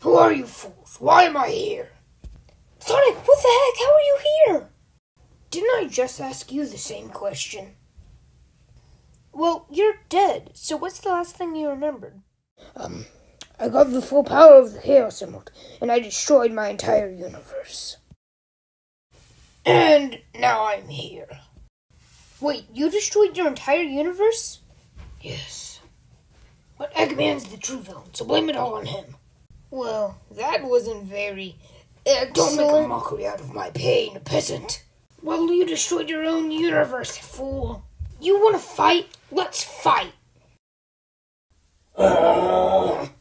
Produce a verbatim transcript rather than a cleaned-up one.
Who are you fools? Why am I here? Sonic, what the heck? How are you here? Didn't I just ask you the same question? Well, you're dead, so what's the last thing you remembered? Um, I got the full power of the Chaos Emerald, and I destroyed my entire universe. And now I'm here. Wait, you destroyed your entire universe? Yes. But Eggman's the true villain, so blame it all on him. Well, that wasn't very excellent. Don't make a mockery out of my pain, peasant. Well, you destroyed your own universe, fool. You want to fight? Let's fight. Uh...